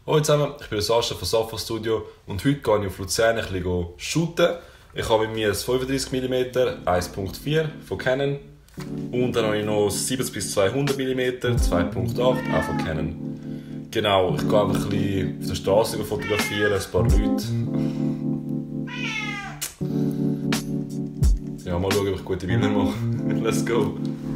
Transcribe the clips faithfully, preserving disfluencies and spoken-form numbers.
Hallo zusammen, ich bin der Sascha von Safa Studio und heute gehe ich auf Luzern ein bisschen shooten. Ich habe mit mir ein fünfunddreißig Millimeter eins Komma vier von Canon und dann habe ich noch siebzig bis zweihundert Millimeter zwei Komma acht auch von Canon. Genau, ich gehe einfach ein bisschen auf der Straße fotografieren, ein paar Leute. Ja, mal schauen, ob ich gute Bilder mache. Let's go!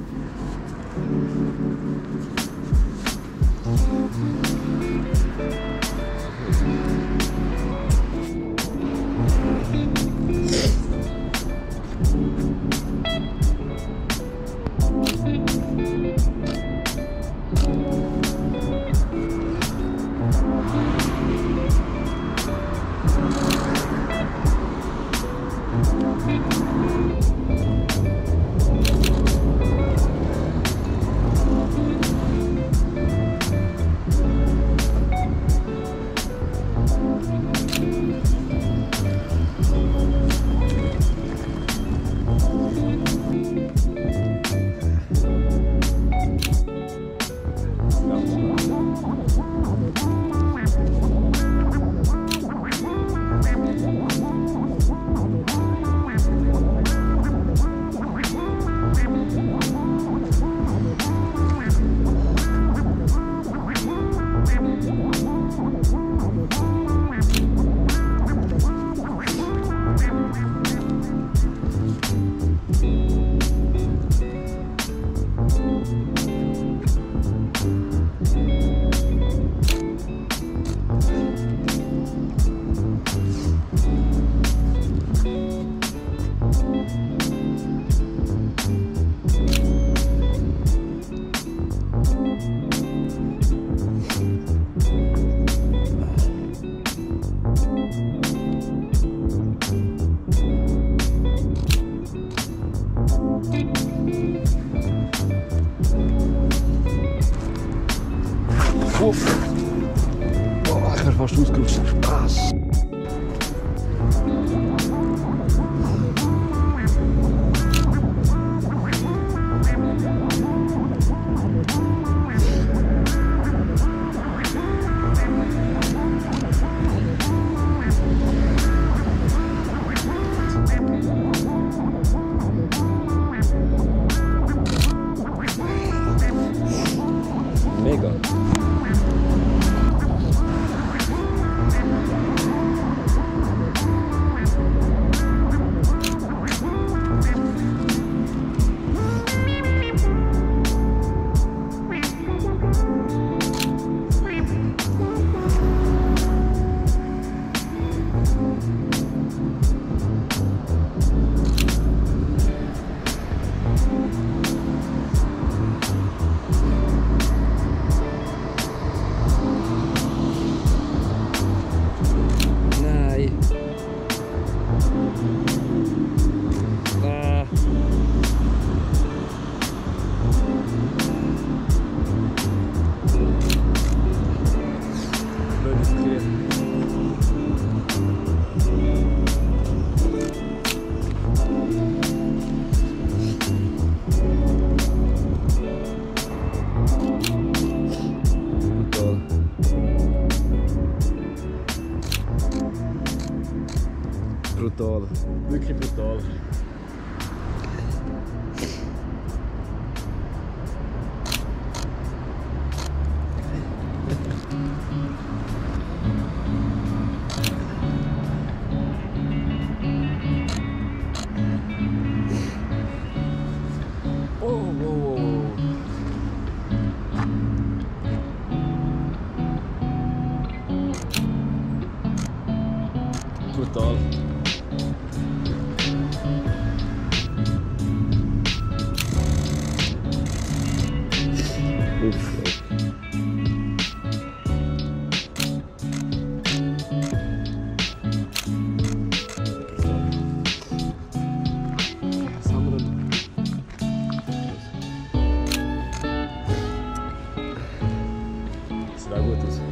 Uff. Oh, ich werde fast ausgerutscht. Spaß. Mega. Brutal, wirklich brutal. Oh, oh, oh. Brutal. Uff, uff. Was haben wir denn? Sieht auch gut aus.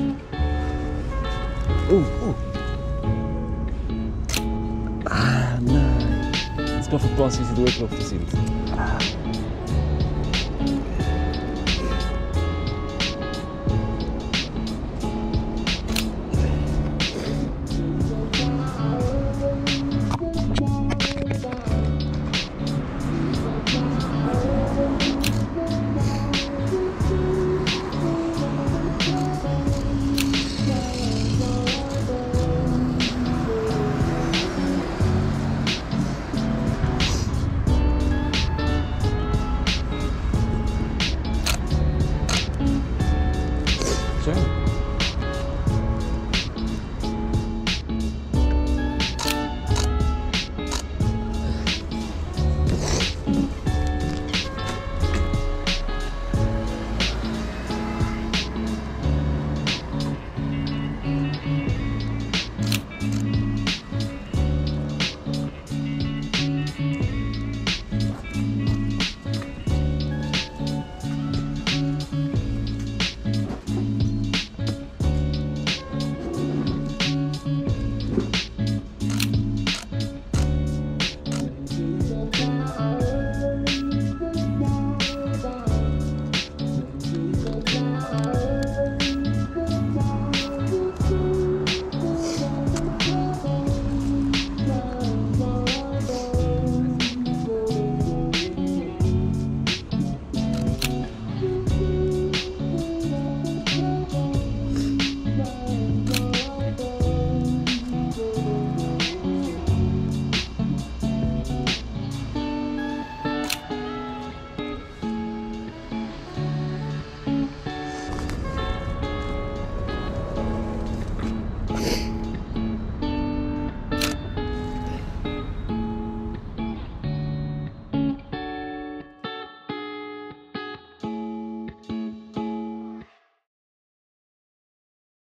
Oh, oh. Ah, nein. Jetzt mal verpasst, wie sie durchgelaufen sind. Ah.